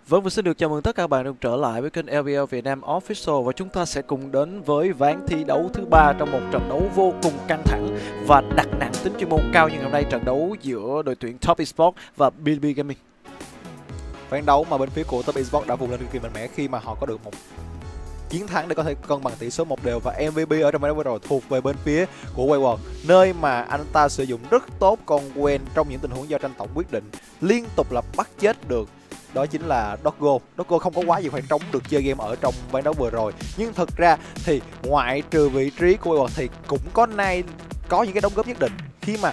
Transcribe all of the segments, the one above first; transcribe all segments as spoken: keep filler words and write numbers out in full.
Vâng, và xin được chào mừng tất cả các bạn đã trở lại với kênh lờ vê lờ Việt Nam Official. Và chúng ta sẽ cùng đến với ván thi đấu thứ ba trong một trận đấu vô cùng căng thẳng và đặt nặng tính chuyên môn cao như ngày hôm nay, trận đấu giữa đội tuyển Top Esports và bê lờ bê Gaming. Ván đấu mà bên phía của Top Esports đã vùng lên cực kỳ mạnh mẽ khi mà họ có được một chiến thắng để có thể cân bằng tỷ số một đều, và em vê pê ở trong ván đấu vừa rồi thuộc về bên phía của Wayward, nơi mà anh ta sử dụng rất tốt con Gwen trong những tình huống giao tranh tổng quyết định, liên tục là bắt chết được. Đó chính là Doggo. Doggo không có quá nhiều khoảng trống được chơi game ở trong ván đấu vừa rồi. Nhưng thực ra thì ngoại trừ vị trí của Wayward thì cũng có Nay có những cái đóng góp nhất định, khi mà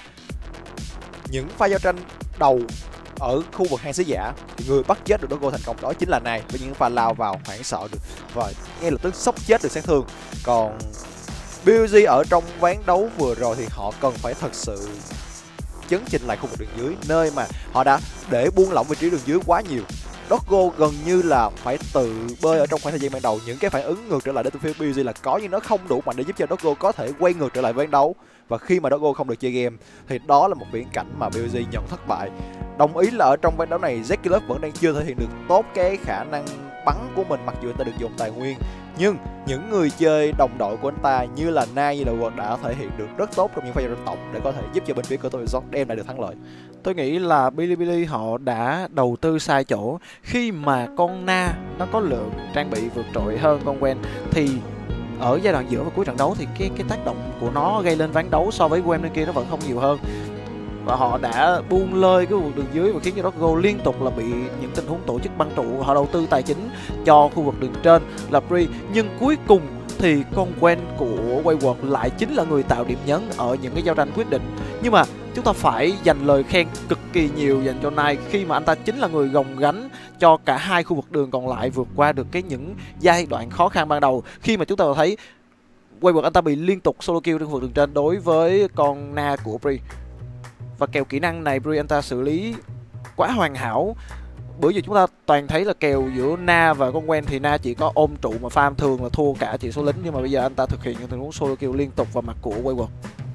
những pha giao tranh đầu ở khu vực hang sứ giả thì người bắt chết được Doggo thành công đó chính là Nay, với những pha lao vào hoảng sợ được và ngay lập tức sốc chết được sát thương. Còn bê lờ giê ở trong ván đấu vừa rồi thì họ cần phải thật sự chấn chỉnh lại khu vực đường dưới, nơi mà họ đã để buông lỏng vị trí đường dưới quá nhiều. Doggo gần như là phải tự bơi ở trong khoảng thời gian ban đầu. Những cái phản ứng ngược trở lại đến từ phía bê lờ giê là có, nhưng nó không đủ mạnh để giúp cho Doggo có thể quay ngược trở lại ván đấu. Và khi mà Doggo không được chơi game thì đó là một viễn cảnh mà bê lờ giê nhận thất bại. Đồng ý là ở trong ván đấu này Zekilov vẫn đang chưa thể hiện được tốt cái khả năng bắn của mình, mặc dù anh ta được dùng tài nguyên, nhưng những người chơi đồng đội của anh ta như là Nay, như là Wayward đã thể hiện được rất tốt trong những pha giao tranh tổng để có thể giúp cho bên phía của Top Esports đem lại được thắng lợi. Tôi nghĩ là Bilibili họ đã đầu tư sai chỗ. Khi mà con Na nó có lượng trang bị vượt trội hơn con Gwen thì ở giai đoạn giữa và cuối trận đấu thì cái cái tác động của nó gây lên ván đấu so với Gwen bên kia nó vẫn không nhiều hơn. Và họ đã buông lơi cái khu vực đường dưới và khiến cho Doggo liên tục là bị những tình huống tổ chức băng trụ. Họ đầu tư tài chính cho khu vực đường trên là Bree, nhưng cuối cùng thì con Gwen của Wayward lại chính là người tạo điểm nhấn ở những cái giao tranh quyết định. Nhưng mà chúng ta phải dành lời khen cực kỳ nhiều dành cho Nay, khi mà anh ta chính là người gồng gánh cho cả hai khu vực đường còn lại vượt qua được cái những giai đoạn khó khăn ban đầu. Khi mà chúng ta thấy Wayward anh ta bị liên tục solo kill trên khu vực đường trên đối với con Na của Bree. Và kèo kỹ năng này Bree anh ta xử lý quá hoàn hảo. Bữa giờ chúng ta toàn thấy là kèo giữa Na và con Gwen thì Na chỉ có ôm trụ mà farm thường là thua cả chỉ số lính, nhưng mà bây giờ anh ta thực hiện những tình huống solo kill liên tục vào mặt của Wayward.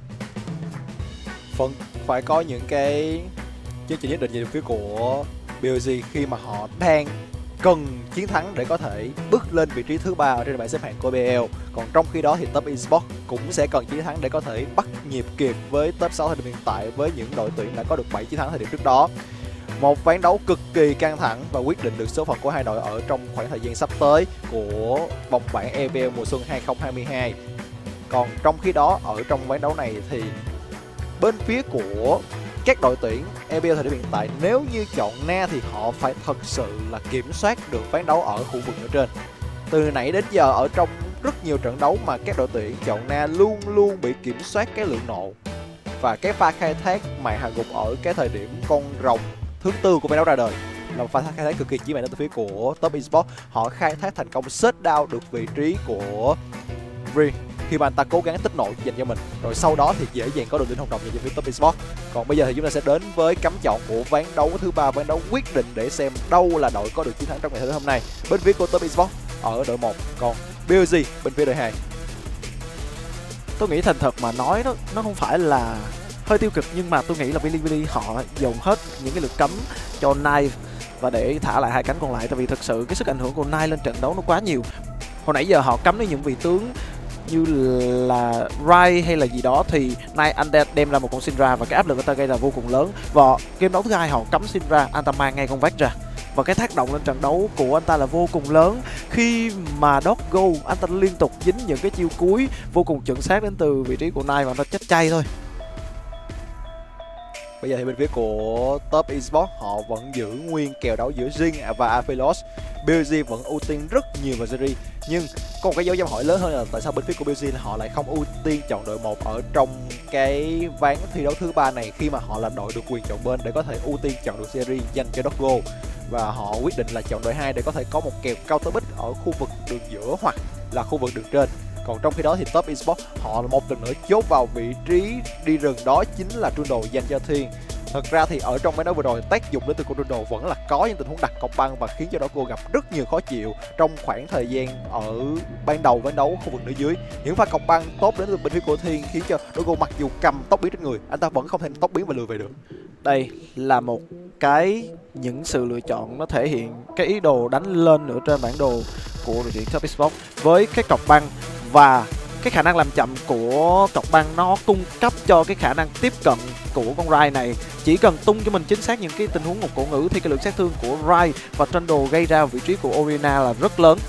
Phần phải có những cái chương trình nhất định về phía của bê lờ giê khi mà họ đang cần chiến thắng để có thể bước lên vị trí thứ ba ở trên bảng xếp hạng của bê lờ. Còn trong khi đó thì Top Esports cũng sẽ cần chiến thắng để có thể bắt nhịp kịp với top sáu thời điểm hiện tại, với những đội tuyển đã có được bảy chiến thắng thời điểm trước đó. Một ván đấu cực kỳ căng thẳng và quyết định được số phận của hai đội ở trong khoảng thời gian sắp tới của vòng bảng e vê lờ mùa xuân hai không hai hai. Còn trong khi đó ở trong ván đấu này thì bên phía của các đội tuyển e vê lờ thời điểm hiện tại, nếu như chọn Na thì họ phải thật sự là kiểm soát được ván đấu ở khu vực ở trên. Từ nãy đến giờ ở trong rất nhiều trận đấu mà các đội tuyển chọn Na luôn luôn bị kiểm soát cái lượng nộ, và cái pha khai thác màn hạ gục ở cái thời điểm con rồng thứ tư của ván đấu ra đời là một pha khai thác cực kỳ chí mạng đến từ phía của Top Esports. Họ khai thác thành công shut down được vị trí của Bree khi mà anh ta cố gắng tích nộ dành cho mình, rồi sau đó thì dễ dàng có được đỉnh hồng đồng dành cho phía Top Esports. Còn bây giờ thì chúng ta sẽ đến với cắm chọn của ván đấu thứ ba, ván đấu quyết định để xem đâu là đội có được chiến thắng trong ngày thứ hôm nay. Bên phía của Top Esports ở đội một, còn bê lờ giê bên phía đội hai. Tôi nghĩ thành thật mà nói đó, nó không phải là hơi tiêu cực, nhưng mà tôi nghĩ là Bilibili họ dồn hết những cái lực cấm cho Nay và để thả lại hai cánh còn lại, tại vì thực sự cái sức ảnh hưởng của Nay lên trận đấu nó quá nhiều. Hồi nãy giờ họ cấm đến những vị tướng như là Rai hay là gì đó thì Nay anh đem ra một con Syndra và cái áp lực của ta gây là vô cùng lớn. Và game đấu thứ hai họ cấm Syndra, anh ta mang ngay con Vách ra và cái tác động lên trận đấu của anh ta là vô cùng lớn, khi mà Doggo anh ta liên tục dính những cái chiêu cuối vô cùng chuẩn xác đến từ vị trí của Nay và anh ta chết chay thôi. Bây giờ thì bên phía của Top Esports họ vẫn giữ nguyên kèo đấu giữa Jhin và Aphelos. bê lờ giê vẫn ưu tiên rất nhiều vào Zeri, nhưng có một cái dấu chấm hỏi lớn hơn là tại sao bên phía của bê lờ giê họ lại không ưu tiên chọn đội một ở trong cái ván thi đấu thứ ba này, khi mà họ là đội được quyền chọn bên để có thể ưu tiên chọn được Zeri dành cho Doggo, và họ quyết định là chọn đội hai để có thể có một kèo cao tới bích ở khu vực đường giữa hoặc là khu vực đường trên. Còn trong khi đó thì Top Esports họ một lần nữa chốt vào vị trí đi rừng, đó chính là Trundle dành cho Thiên. Thật ra thì ở trong ván đấu vừa rồi tác dụng đến từ con Trundle vẫn là có những tình huống đặt cọc băng và khiến cho Doggo gặp rất nhiều khó chịu trong khoảng thời gian ở ban đầu ván đấu khu vực nửa dưới. Những pha cọc băng tốt đến từ bên phía của Thiên khiến cho Doggo mặc dù cầm tốc biến trên người, anh ta vẫn không thể tốc biến và lùi về được. Đây là một cái những sự lựa chọn nó thể hiện cái ý đồ đánh lên nữa trên bản đồ của đội tuyển Top Esports. Với cái cọc băng và cái khả năng làm chậm của cọc băng, nó cung cấp cho cái khả năng tiếp cận của con Rai này. Chỉ cần tung cho mình chính xác những cái tình huống một cổ ngữ thì cái lượng sát thương của Rai và Trundle gây ra vị trí của Orianna là rất lớn.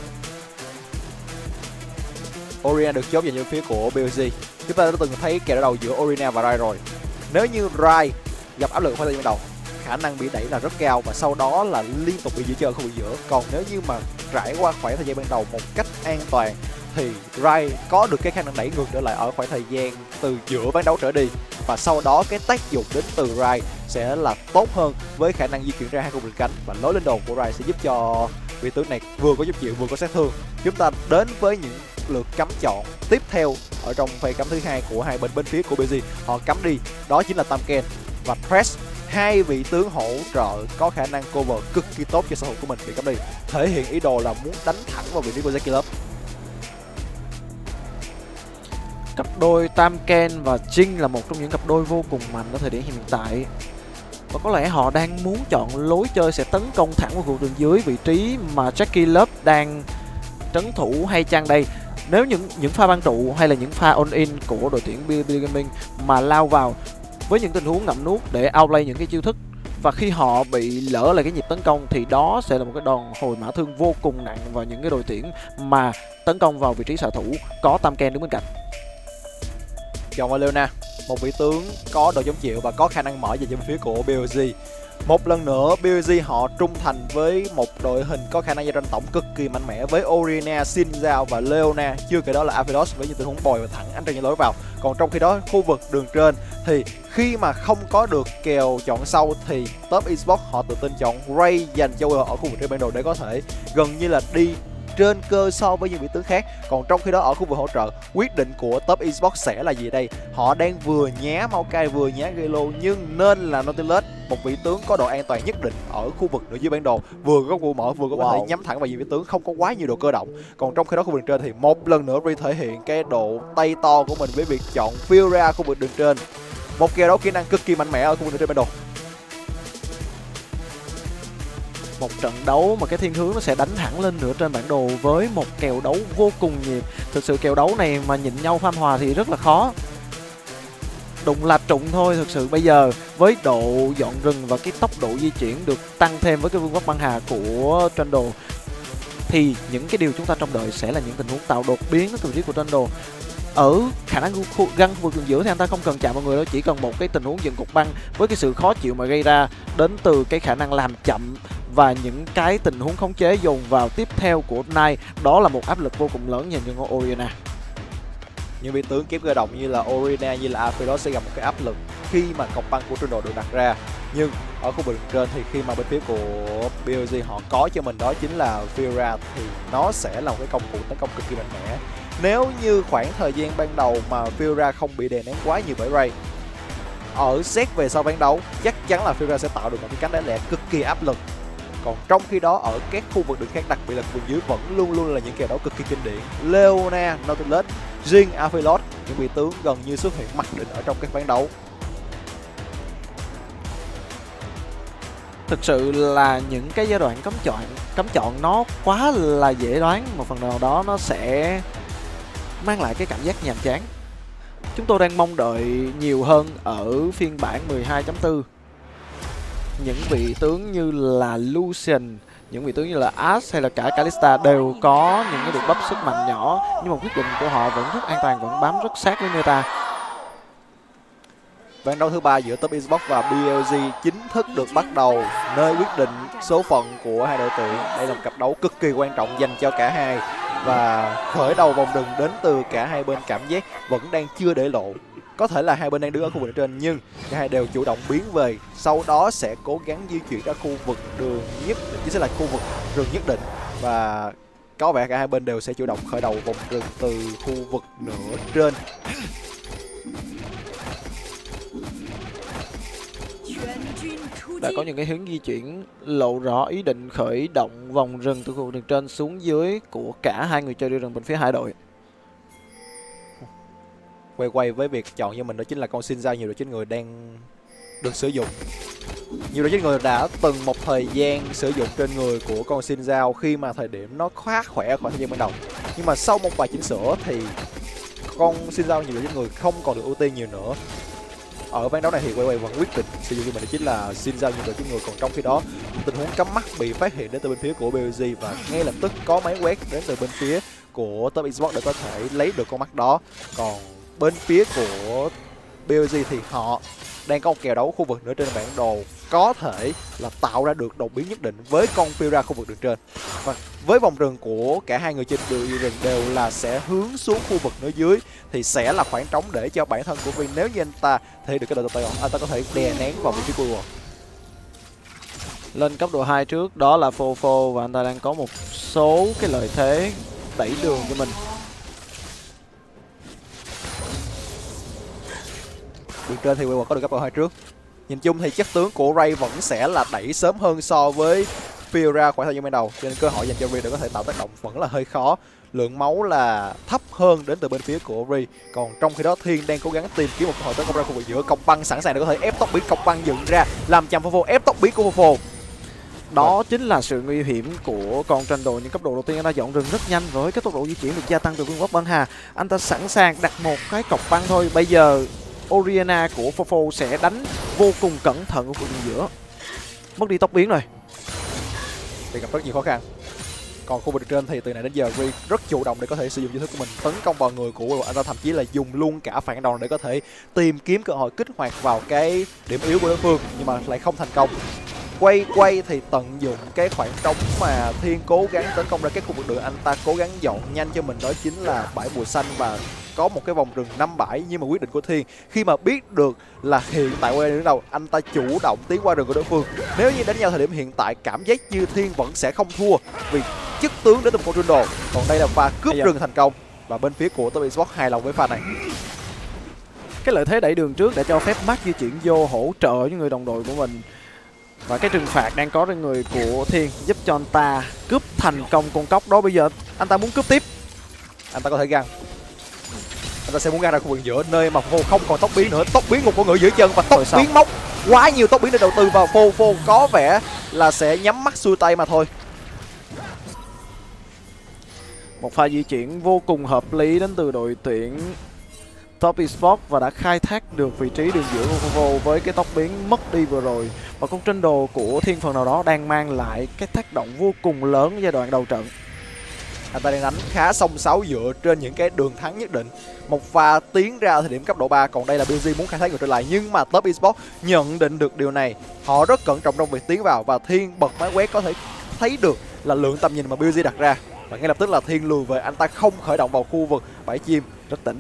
Orianna được chốt dành cho phía của bê lờ giê. Chúng ta đã từng thấy kèo đối đầu giữa Orianna và Rai rồi. Nếu như Rai gặp áp lực khoảng thời gian đầu, khả năng bị đẩy là rất cao và sau đó là liên tục bị giữ chơi ở khu vực giữa. Còn nếu như mà trải qua khoảng thời gian ban đầu một cách an toàn thì Rai có được cái khả năng đẩy ngược trở lại ở khoảng thời gian từ giữa ván đấu trở đi, và sau đó cái tác dụng đến từ Rai sẽ là tốt hơn với khả năng di chuyển ra hai khu vực cánh, và lối lên đồn của Rai sẽ giúp cho vị tướng này vừa có giúp chịu vừa có sát thương. Chúng ta đến với những lượt cắm chọn tiếp theo ở trong phe cắm thứ hai của hai bên. Bên phía của bê giê họ cắm đi đó chính là Tamken và Thresh, hai vị tướng hỗ trợ có khả năng cover cực kỳ tốt cho sở hữu của mình bị cắm đi, thể hiện ý đồ là muốn đánh thẳng vào vị trí của Zeki Love. Cặp đôi Tamken và Jhin là một trong những cặp đôi vô cùng mạnh ở thời điểm hiện tại, và có lẽ họ đang muốn chọn lối chơi sẽ tấn công thẳng vào khu đường dưới, vị trí mà Jackie Love đang trấn thủ hay chăng đây. Nếu những những pha băng trụ hay là những pha on in của đội tuyển bê lờ bê Gaming mà lao vào với những tình huống ngậm nuốt để outplay những cái chiêu thức, và khi họ bị lỡ lại cái nhịp tấn công thì đó sẽ là một cái đòn hồi mã thương vô cùng nặng vào những cái đội tuyển mà tấn công vào vị trí xạ thủ có Tamken đứng bên cạnh. Chọn vào Leona, một vị tướng có độ chống chịu và có khả năng mở về bên phía của bê lờ giê. Một lần nữa bê lờ giê họ trung thành với một đội hình có khả năng gia tranh tổng cực kỳ mạnh mẽ với Orianna, Xin Zhao và Leona, chưa kể đó là Aphelios với những tình huống bồi và thẳng anh trên những lối vào. Còn trong khi đó khu vực đường trên thì khi mà không có được kèo chọn sâu thì Top Esports họ tự tin chọn Ray dành cho ở khu vực trên bản đồ để có thể gần như là đi trên cơ so với những vị tướng khác. Còn trong khi đó ở khu vực hỗ trợ, quyết định của Top Esports sẽ là gì đây? Họ đang vừa nhá Maokai vừa nhá Gelo, nhưng nên là Nautilus, một vị tướng có độ an toàn nhất định ở khu vực ở dưới bản đồ, vừa có vụ mở vừa có wow. thể nhắm thẳng vào những vị tướng không có quá nhiều độ cơ động. Còn trong khi đó khu vực đường trên thì một lần nữa Ri thể hiện cái độ tay to của mình với việc chọn Furia khu vực đường trên, một kèo đấu kỹ năng cực kỳ mạnh mẽ ở khu vực đường trên bản đồ. Một trận đấu mà cái thiên hướng nó sẽ đánh thẳng lên nửa trên bản đồ với một kèo đấu vô cùng nhịp. Thực sự kèo đấu này mà nhịn nhau farm hòa thì rất là khó. Đụng là trụng thôi. Thực sự bây giờ với độ dọn rừng và cái tốc độ di chuyển được tăng thêm với cái vương quốc băng hà của Trundle thì những cái điều chúng ta trông đợi sẽ là những tình huống tạo đột biến từ vị trí của Trundle. Ở khả năng khu, găng khu vực đường giữa thì anh ta không cần chạm vào người đâu, chỉ cần một cái tình huống dựng cục băng với cái sự khó chịu mà gây ra đến từ cái khả năng làm chậm và những cái tình huống khống chế dồn vào tiếp theo của Knight, đó là một áp lực vô cùng lớn dành cho con Orianna. Những vị tướng kém cơ động như là Orianna, như là Aphelios sẽ gặp một cái áp lực khi mà cọc băng của Trundle được đặt ra. Nhưng ở khu vực đường trên thì khi mà bên phía của bê lờ giê họ có cho mình đó chính là Furia thì nó sẽ là một cái công cụ tấn công cực kỳ mạnh mẽ. Nếu như khoảng thời gian ban đầu mà Furia không bị đè nén quá nhiều bởi Ray, ở xét về sau ván đấu chắc chắn là Furia sẽ tạo được một cái cánh đá lẻ cực kỳ áp lực. Còn trong khi đó ở các khu vực đường khác, đặc biệt là vùng dưới, vẫn luôn luôn là những kèo đấu cực kỳ kinh điển. Leona, Nautilus, Jhin, Aphelios, những vị tướng gần như xuất hiện mặc định ở trong các ván đấu. Thực sự là những cái giai đoạn cấm chọn cấm chọn nó quá là dễ đoán, một phần nào đó nó sẽ mang lại cái cảm giác nhàm chán. Chúng tôi đang mong đợi nhiều hơn ở phiên bản mười hai chấm bốn. Những vị tướng như là Lucian, những vị tướng như là Ash hay là cả Kalista đều có những cái được bắp sức mạnh nhỏ, nhưng mà quyết định của họ vẫn rất an toàn, vẫn bám rất sát với meta. Ván đấu thứ ba giữa Top Esports và bê lờ giê chính thức được bắt đầu, nơi quyết định số phận của hai đội tuyển. Đây là một cặp đấu cực kỳ quan trọng dành cho cả hai, và khởi đầu vòng đường đến từ cả hai bên cảm giác vẫn đang chưa để lộ. Có thể là hai bên đang đứng ở khu vực trên, nhưng cả hai đều chủ động biến về, sau đó sẽ cố gắng di chuyển ra khu vực đường nhất định, chính là khu vực rừng nhất định, và có vẻ cả hai bên đều sẽ chủ động khởi đầu vòng rừng từ khu vực nửa trên. Đã có những cái hướng di chuyển lộ rõ ý định khởi động vòng rừng từ khu vực đường trên xuống dưới của cả hai người chơi đi rừng bên phía hai đội. Quay quay với việc chọn cho mình đó chính là con Xin Zhao, nhiều đội chính người đang được sử dụng. Nhiều đội giết người đã từng một thời gian sử dụng trên người của con Xin Zhao khi mà thời điểm nó khá khỏe khỏi thời gian ban đầu. Nhưng mà sau một vài chỉnh sửa thì con Xin Zhao nhiều đội giết người không còn được ưu tiên nhiều nữa. Ở ván đấu này thì Weiwei vẫn quyết định sử dụng cho mình chính là Xin Zhao nhiều đội giết người, còn trong khi đó tình huống cắm mắt bị phát hiện đến từ bên phía của bê lờ giê và ngay lập tức có máy quét đến từ bên phía của Top Esports để có thể lấy được con mắt đó. Còn bên phía của bê lờ giê thì họ đang có một kèo đấu khu vực nữa trên bản đồ, có thể là tạo ra được đột biến nhất định với con Fiora khu vực đường trên. Và với vòng rừng của cả hai người trên đường rừng đều là sẽ hướng xuống khu vực nữa dưới, thì sẽ là khoảng trống để cho bản thân của Vin, nếu như anh ta thể được cái đội tay anh ta có thể đè nén vào vị trí của World. Lên cấp độ hai trước đó là Fofo và anh ta đang có một số cái lợi thế đẩy đường cho mình. Đường trên thì Weiwei có được cấp độ hai trước. Nhìn chung thì chất tướng của Ray vẫn sẽ là đẩy sớm hơn so với Fiora khoảng thời gian ban đầu, cho nên cơ hội dành cho Ray để có thể tạo tác động vẫn là hơi khó. Lượng máu là thấp hơn đến từ bên phía của Ray, còn trong khi đó Thiên đang cố gắng tìm kiếm một cơ hội tấn công ra khu vực giữa. Cọc băng sẵn sàng để có thể ép tốc biến, cọc băng dựng ra làm chậm Fofo, ép tốc biến của Fofo. Đó à. chính là sự nguy hiểm của con tranh đồ. Những cấp độ đầu tiên anh ta dọn rừng rất nhanh, với cái tốc độ di chuyển được gia tăng từ vương quốc băng hà, anh ta sẵn sàng đặt một cái cọc băng thôi. Bây giờ Oriana của Fofo sẽ đánh vô cùng cẩn thận ở khu vực giữa, mất đi tốc biến rồi thì gặp rất nhiều khó khăn. Còn khu vực trên thì từ nãy đến giờ Ray rất chủ động để có thể sử dụng chiêu thức của mình tấn công vào người của Weiwei. Anh ta thậm chí là dùng luôn cả phản đòn để có thể tìm kiếm cơ hội kích hoạt vào cái điểm yếu của đối phương, nhưng mà lại không thành công. Quay quay thì tận dụng cái khoảng trống mà Thiên cố gắng tấn công ra cái khu vực đường, anh ta cố gắng dọn nhanh cho mình đó chính là bãi bùa xanh và có một cái vòng rừng năm bãi. Nhưng mà quyết định của Thiên khi mà biết được là hiện tại Weiwei đứng đầu, anh ta chủ động tiến qua rừng của đối phương. Nếu như đánh nhau thời điểm hiện tại, cảm giác như Thiên vẫn sẽ không thua vì chức tướng đến từ một con đồ. Còn đây là pha cướp rừng thành công và bên phía của Top Esports hài lòng với pha này. Cái lợi thế đẩy đường trước để cho phép Max di chuyển vô hỗ trợ với người đồng đội của mình, và cái trừng phạt đang có trên người của Thiên giúp cho anh ta cướp thành công con cóc đó. Bây giờ anh ta muốn cướp tiếp, anh ta có thể găng, anh ta sẽ muốn găng ra khu vực giữa nơi mà Fofo không còn tốc biến nữa. Tốc biến một con ngựa giữa chân và tốc biến móc quá nhiều tốc biến để đầu tư vào. Fofo có vẻ là sẽ nhắm mắt xuôi tay mà thôi. Một pha di chuyển vô cùng hợp lý đến từ đội tuyển Top Esports và đã khai thác được vị trí đường giữa của Fofo với cái tốc biến mất đi vừa rồi. Và con trên đồ của Thiên phần nào đó đang mang lại cái tác động vô cùng lớn ở giai đoạn đầu trận. Anh ta đang đánh khá xông xáo dựa trên những cái đường thắng nhất định. Một pha tiến ra thời điểm cấp độ ba, còn đây là bê lờ giê muốn khai thác ngược trở lại, nhưng mà Top Esports nhận định được điều này. Họ rất cẩn trọng trong việc tiến vào và Thiên bật máy quét có thể thấy được là lượng tầm nhìn mà bê lờ giê đặt ra. Và ngay lập tức là Thiên lùi về, anh ta không khởi động vào khu vực bãi chim. Rất tỉnh.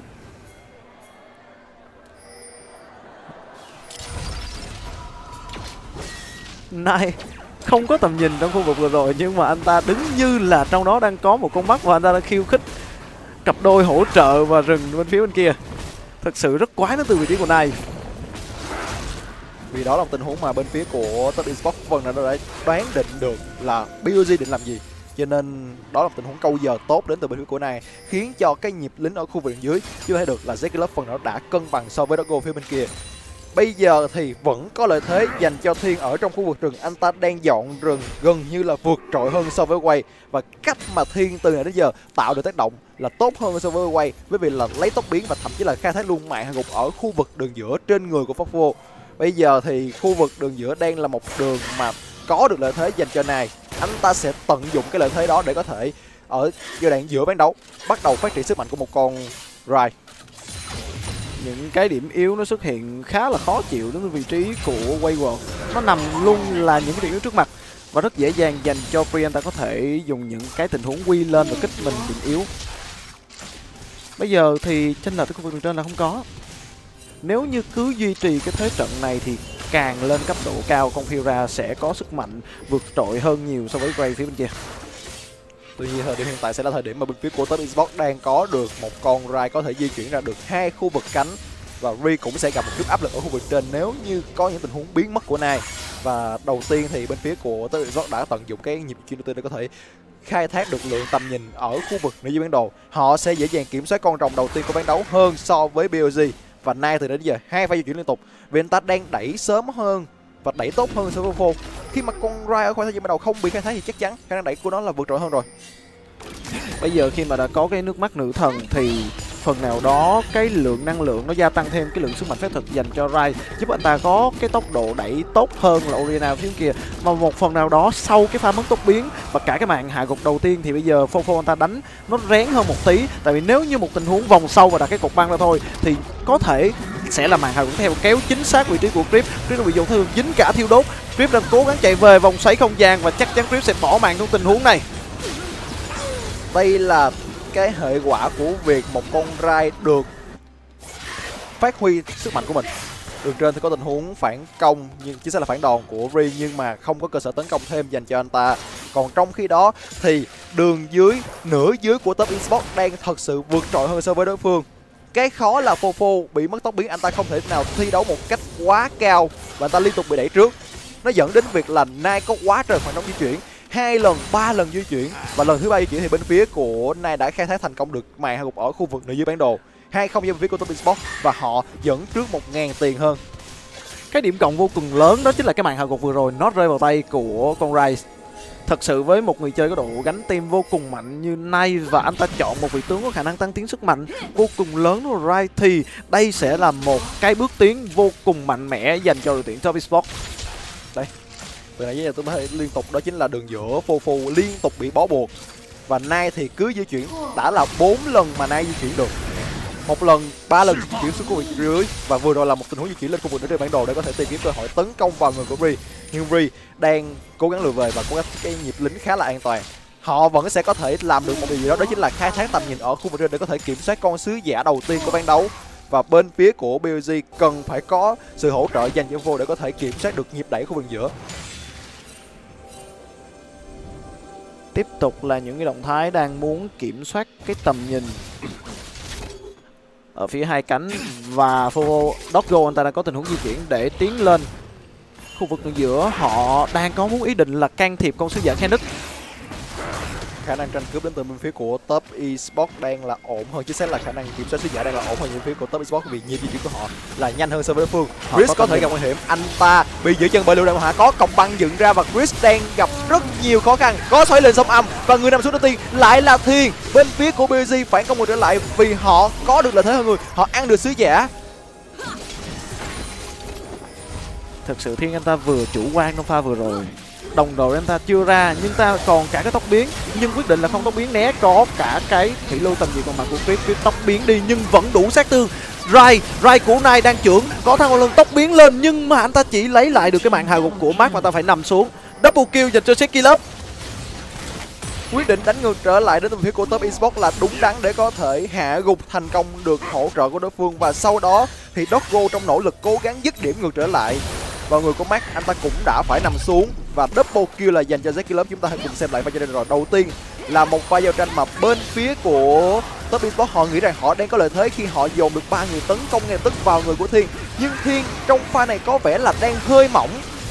Này, không có tầm nhìn trong khu vực vừa rồi, nhưng mà anh ta đứng như là trong đó đang có một con mắt và anh ta đã khiêu khích cặp đôi hỗ trợ và rừng bên phía bên kia. Thật sự rất quái nó từ vị trí của này. Vì đó là một tình huống mà bên phía của Top Esports phần nào đã đoán định được là bê lờ giê định làm gì, cho nên đó là một tình huống câu giờ tốt đến từ bên phía của này, khiến cho cái nhịp lính ở khu vực dưới chưa thấy được là Zeki phần nào đã cân bằng so với Doggo phía bên kia. Bây giờ thì vẫn có lợi thế dành cho Thiên ở trong khu vực rừng. Anh ta đang dọn rừng gần như là vượt trội hơn so với Weiwei, và cách mà Thiên từ nãy đến giờ tạo được tác động là tốt hơn so với Weiwei, với việc là lấy tốc biến và thậm chí là khai thác luôn mạng hạ gục ở khu vực đường giữa trên người của Fofo. Bây giờ thì khu vực đường giữa đang là một đường mà có được lợi thế dành cho này. Anh ta sẽ tận dụng cái lợi thế đó để có thể ở giai đoạn giữa bán đấu bắt đầu phát triển sức mạnh của một con Rai. Những cái điểm yếu nó xuất hiện khá là khó chịu đến vị trí của Weiwei. Nó nằm luôn là những cái điểm yếu trước mặt và rất dễ dàng dành cho Free. Anh ta có thể dùng những cái tình huống quy lên và kích mình điểm yếu. Bây giờ thì chênh lệch ở khu vực đường trên là không có. Nếu như cứ duy trì cái thế trận này thì càng lên cấp độ cao, con Fiora sẽ có sức mạnh vượt trội hơn nhiều so với Ray phía bên kia. Tuy nhiên thời điểm hiện tại sẽ là thời điểm mà bên phía của Top Esports đang có được một con Rai có thể di chuyển ra được hai khu vực cánh, và Ri cũng sẽ gặp một chút áp lực ở khu vực trên nếu như có những tình huống biến mất của Nai. Và đầu tiên thì bên phía của Top Esports đã tận dụng cái nhịp chuyên đầu tiên để có thể khai thác được lượng tầm nhìn ở khu vực nơi dưới bản đồ. Họ sẽ dễ dàng kiểm soát con rồng đầu tiên của ván đấu hơn so với bê lờ giê. Và Nai từ đến giờ hai pha di chuyển liên tục vì anh ta đang đẩy sớm hơn và đẩy tốt hơn so với Vovo. Khi mà con Rai ở khoảng thời gian ban đầu không bị khai thác thì chắc chắn khả năng đẩy của nó là vượt trội hơn rồi. Bây giờ khi mà đã có cái nước mắt nữ thần thì phần nào đó cái lượng năng lượng nó gia tăng thêm cái lượng sức mạnh phép thuật dành cho Rai, giúp anh ta có cái tốc độ đẩy tốt hơn là Orianna phía kia. Mà một phần nào đó sau cái pha mất tốc biến và cả cái màn hạ gục đầu tiên thì bây giờ Vovo anh ta đánh nó rén hơn một tí. Tại vì nếu như một tình huống vòng sâu và đặt cái cột băng ra thôi thì có thể sẽ là màn hạ gục theo, kéo chính xác vị trí của Crypt. Crypt đã bị dồn thương, dính cả thiêu đốt. Crypt đang cố gắng chạy về vòng xoáy không gian và chắc chắn Crypt sẽ bỏ màn trong tình huống này. Đây là cái hệ quả của việc một con Rai được phát huy sức mạnh của mình. Đường trên thì có tình huống phản công, nhưng chính xác là phản đòn của Ri, nhưng mà không có cơ sở tấn công thêm dành cho anh ta. Còn trong khi đó thì đường dưới, nửa dưới của top eSports đang thật sự vượt trội hơn so với đối phương. Cái khó là Vovo bị mất tốc biến, anh ta không thể nào thi đấu một cách quá cao và anh ta liên tục bị đẩy trước. Nó dẫn đến việc là Nai có quá trời khoảng trống di chuyển, hai lần, ba lần di chuyển, và lần thứ ba di chuyển thì bên phía của Nai đã khai thác thành công được màn hạ gục ở khu vực nửa dưới bản đồ. hai không bên phía của top eSports và họ dẫn trước một ngàn tiền hơn. Cái điểm cộng vô cùng lớn đó chính là cái màn hạ gục vừa rồi nó rơi vào tay của con Rise. Thật sự với một người chơi có độ gánh team vô cùng mạnh như Nai và anh ta chọn một vị tướng có khả năng tăng tiến sức mạnh vô cùng lớn của Rise thì đây sẽ là một cái bước tiến vô cùng mạnh mẽ dành cho đội tuyển top eSports. Đây, từ nãy giờ tôi thấy liên tục đó chính là đường giữa Vovo liên tục bị bó buộc. Và Nai thì cứ di chuyển, đã là bốn lần mà Nai di chuyển được. Một lần, ba lần di chuyển xuống khu vực dưới, và vừa rồi là một tình huống di chuyển lên khu vực trên bản đồ để có thể tìm kiếm cơ hội tấn công vào người của Ri. Nhưng Ri đang cố gắng lùi về và cố gắng cái nhịp lính khá là an toàn. Họ vẫn sẽ có thể làm được một điều gì đó, đó chính là khai thác tầm nhìn ở khu vực trên để có thể kiểm soát con sứ giả đầu tiên của ván đấu. Và bên phía của bê lờ giê cần phải có sự hỗ trợ dành cho Vovo để có thể kiểm soát được nhịp đẩy khu vực giữa. Tiếp tục là những cái động thái đang muốn kiểm soát cái tầm nhìn ở phía hai cánh, và Vovo Doggo anh ta đã có tình huống di chuyển để tiến lên khu vực giữa. Họ đang có muốn ý định là can thiệp con sứ giả Kenneth. Khả năng tranh cướp đến từ bên phía của top eSports đang là ổn hơn, chính xác là khả năng kiểm soát sứ giả đang là ổn hơn bên phía của top eSports vì nhịp di chuyển của họ là nhanh hơn so với đối phương. Chris có, có thể gặp nguy hiểm, anh ta bị giữ chân bởi lưu đạn hỏa, có còng băng dựng ra và Chris đang gặp rất nhiều khó khăn. Có xoáy lên sóng âm và người nằm xuống đầu tiên lại là Thiên. Bên phía của bê lờ giê phản công ngược trở lại vì họ có được lợi thế hơn người, họ ăn được sứ giả. Thực sự Thiên anh ta vừa chủ quan trong pha vừa rồi, đồng đội anh ta chưa ra nhưng ta còn cả cái tốc biến, nhưng quyết định là không tốc biến né, có cả cái thủy lưu tầm diệt còn mặt của Crypt. Crypt tốc biến đi nhưng vẫn đủ sát thương. Rai, Rai của Nai đang trưởng, có thằng lần tốc biến lên nhưng mà anh ta chỉ lấy lại được cái màn hạ gục của Mark mà ta phải nằm xuống. Double kill dành cho Sekilov. Quyết định đánh ngược trở lại đến từ phía của top eSports là đúng đắn để có thể hạ gục thành công được hỗ trợ của đối phương, và sau đó thì Doggo trong nỗ lực cố gắng dứt điểm ngược trở lại vào người của Mark, anh ta cũng đã phải nằm xuống và double kill là dành cho Sekilov. Chúng ta hãy cùng xem lại pha giao tranh rồi. Đầu tiên là một pha giao tranh mà bên phía của top eSports họ nghĩ rằng họ đang có lợi thế khi họ dồn được ba người tấn công ngay lập tức vào người của Thiên, nhưng Thiên trong pha này có vẻ là đang hơi mỏng.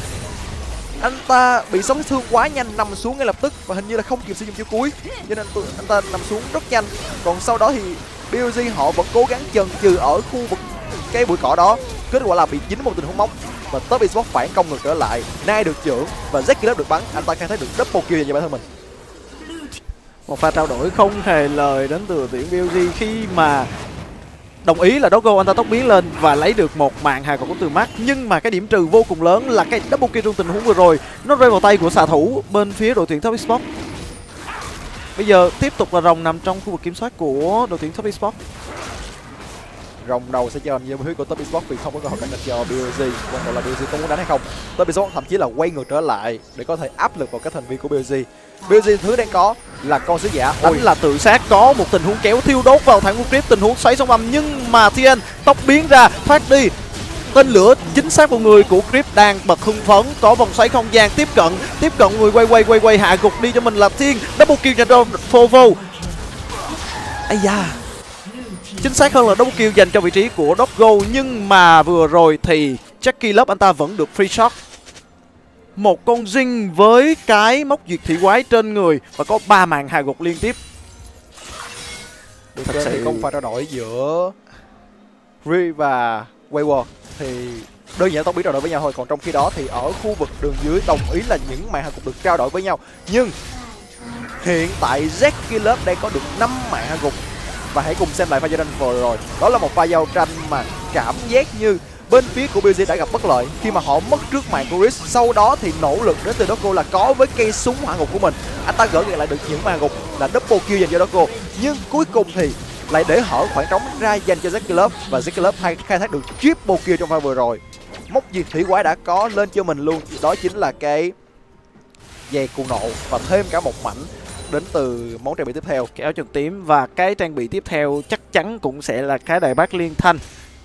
Anh ta bị sóng thương quá nhanh, nằm xuống ngay lập tức và hình như là không kịp sử dụng chiêu cuối, cho nên anh ta nằm xuống rất nhanh. Còn sau đó thì bê lờ giê họ vẫn cố gắng chần chừ ở khu vực cái bụi cỏ đó, kết quả là bị dính một tình huống móc và top eSports phản công ngược trở lại. Nai được chưởng và Sekilov được bắn, anh ta khai thác được double kill cho bản thân mình. Một pha trao đổi không hề lời đến từ tuyển bê lờ giê khi mà đồng ý là Doggo anh ta tốc biến lên và lấy được một màn hạ gục của từ Mark, nhưng mà cái điểm trừ vô cùng lớn là cái double kill trong tình huống vừa rồi nó rơi vào tay của xạ thủ bên phía đội tuyển top eSports. Bây giờ tiếp tục là rồng nằm trong khu vực kiểm soát của đội tuyển top eSports. Rồng đầu sẽ cho làm như phía của top eSports vì không có cơ hội cạnh tranh cho bê lờ giê. Quan trọng là bê lờ giê có muốn đánh hay không. Top eSports thậm chí là quay ngược trở lại để có thể áp lực vào các thành viên của bê lờ giê. bê lờ giê thứ đang có là con sứ giả đánh là tự sát, có một tình huống kéo thiêu đốt vào thẳng của Crypt, tình huống xoáy sóng âm nhưng mà Tien tốc biến ra thoát đi. Tên lửa chính xác vào người của Crypt đang bật hưng phấn, có vòng xoáy không gian tiếp cận, tiếp cận người quay quay quay quay hạ gục đi cho mình là Tien. Double kill dành cho Vovo. Ây da, chính xác hơn là double kill dành cho vị trí của Doggo, nhưng mà vừa rồi thì Sekilov anh ta vẫn được free shot. Một con Jin với cái móc diệt thị quái trên người và có ba màn hạ gục liên tiếp. Được thật sự công pha trao đổi giữa Ri và Wayward thì đơn giản tốc biến trao đổi với nhau thôi. Còn trong khi đó thì ở khu vực đường dưới đồng ý là những mạng hạ gục được trao đổi với nhau, nhưng hiện tại Zeki Love đang có được năm mạng hạ gục. Và hãy cùng xem lại pha giao tranh vừa rồi. Đó là một pha giao tranh mà cảm giác như bên phía của bê giê đã gặp bất lợi khi mà họ mất trước mạng của Riz. Sau đó thì nỗ lực đến từ Doggo là có với cây súng hỏa ngục của mình, anh ta gỡ gạt lại được những mạng gục là double kill dành cho Doggo, nhưng cuối cùng thì lại để hở khoảng trống ra dành cho Zeki Love, và Zeki Love khai, khai thác được triple kill trong pha vừa rồi. Mốc diệt thủy quái đã có lên cho mình luôn, đó chính là cái dây cuồng nộ và thêm cả một mảnh đến từ món trang bị tiếp theo, cái áo choàng tím. Và cái trang bị tiếp theo chắc chắn cũng sẽ là cái đại bác liên thanh.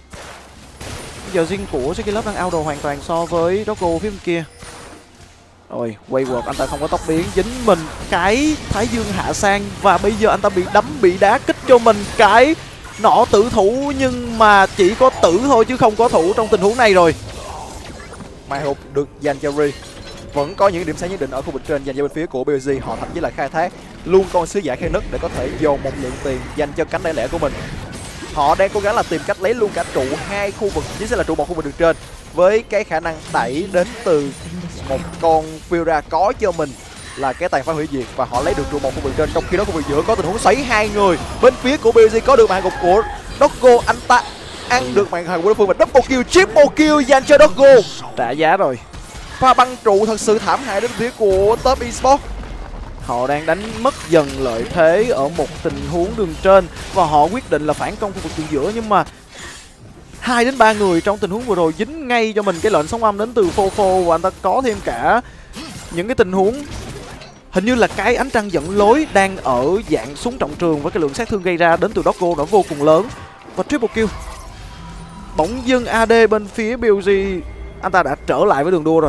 Bây giờ riêng của Zeki Love đang out đồ hoàn toàn so với Doggo phía bên kia. Rồi Wayward anh ta không có tốc biến, dính mình cái Thái Dương hạ sang, và bây giờ anh ta bị đấm bị đá, kích cho mình cái nọ tử thủ, nhưng mà chỉ có tử thôi chứ không có thủ trong tình huống này rồi. Mai hộp được dành cho Ri. Vẫn có những điểm sáng nhất định ở khu vực trên dành cho bên phía của bê giê. Họ thậm chí là khai thác luôn con sứ giả khe nứt để có thể dồn một lượng tiền dành cho cánh tay lẻ của mình. Họ đang cố gắng là tìm cách lấy luôn cả trụ hai khu vực, chính xác là trụ một khu vực đường trên, với cái khả năng đẩy đến từ một con Fiora có cho mình là cái tàn phá hủy diệt, và họ lấy được trụ một khu vực trên. Trong khi đó khu vực giữa có tình huống xoáy hai người. Bên phía của bê giê có được mạng gục của Doggo, anh ta ăn được mạng hàng của đối phương và double kill, triple kill dành cho Doggo. Trả giá rồi. Pha băng trụ thật sự thảm hại đến phía của Top Esports. Họ đang đánh mất dần lợi thế ở một tình huống đường trên và họ quyết định là phản công khu vực đường giữa, nhưng mà hai đến ba người trong tình huống vừa rồi dính ngay cho mình cái lệnh sóng âm đến từ Fofo, và anh ta có thêm cả những cái tình huống hình như là cái ánh trăng dẫn lối đang ở dạng súng trọng trường với cái lượng sát thương gây ra đến từ Doggo đã vô cùng lớn. Và triple kill. Bỗng dưng a đê bên phía bê giê anh ta đã trở lại với đường đua rồi.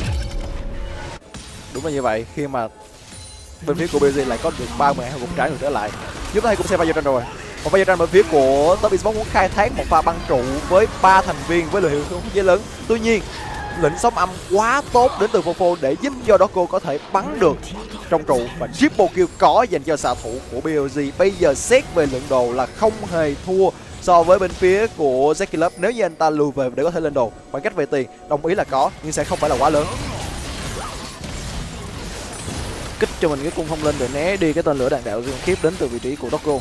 Đúng là như vậy, khi mà bên phía của bê giê lại có được ba mươi hai gục trái ngược trở lại. Chúng ta cũng xem pha giao tranh rồi. Một pha giao tranh bên phía của Top Esports muốn khai thác một pha băng trụ với ba thành viên với lượng hiệu khống chế lớn. Tuy nhiên, lệnh sóng âm quá tốt đến từ Fofo để giúp cho Doggo có thể bắn được trong trụ, và triple kill có dành cho xạ thủ của bê giê. Bây giờ xét về lượng đồ là không hề thua so với bên phía của Zeki Love nếu như anh ta lùi về để có thể lên đồ. Khoảng cách về tiền đồng ý là có, nhưng sẽ không phải là quá lớn. Kích cho mình cái cung không lên để né đi cái tên lửa đạn đạo dương khiếp đến từ vị trí của Doggo.